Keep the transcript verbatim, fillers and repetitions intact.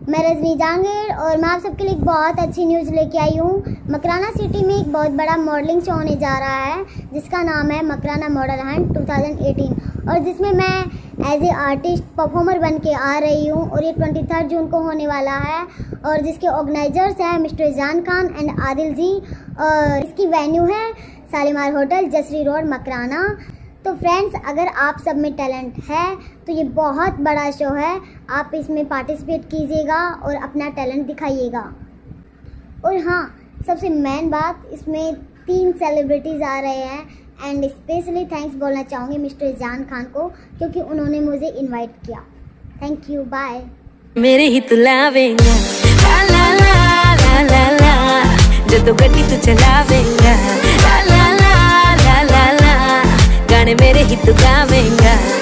मैं रजनी जहांगीर और मैं आप सबके लिए एक बहुत अच्छी न्यूज़ लेके आई हूँ। मकराना सिटी में एक बहुत बड़ा मॉडलिंग शो होने जा रहा है जिसका नाम है मकराना मॉडल हंट दो हज़ार अठारह, और जिसमें मैं एज ए आर्टिस्ट परफॉर्मर बन के आ रही हूँ और ये तेईस जून को होने वाला है। और जिसके ऑर्गेनाइजर्स हैं मिस्टर जान खान एंड आदिल जी, और इसकी वेन्यू है शालीमार होटल, जसरी रोड, मकराना। तो फ्रेंड्स, अगर आप सब में टैलेंट है तो ये बहुत बड़ा शो है, आप इसमें पार्टिसिपेट कीजिएगा और अपना टैलेंट दिखाइएगा। और हाँ, सबसे मेन बात, इसमें तीन सेलिब्रिटीज़ आ रहे हैं एंड स्पेशली थैंक्स बोलना चाहूँगी मिस्टर जान खान को, क्योंकि उन्होंने मुझे इनवाइट किया। Thank you, bye. मेरे ही तू लावेंगा ला ला ला ला ला ला, जो तो गड्डी तू चलावेंगा ला ला ला ला ला ला, गाने मेरे ही तू गावेंगा।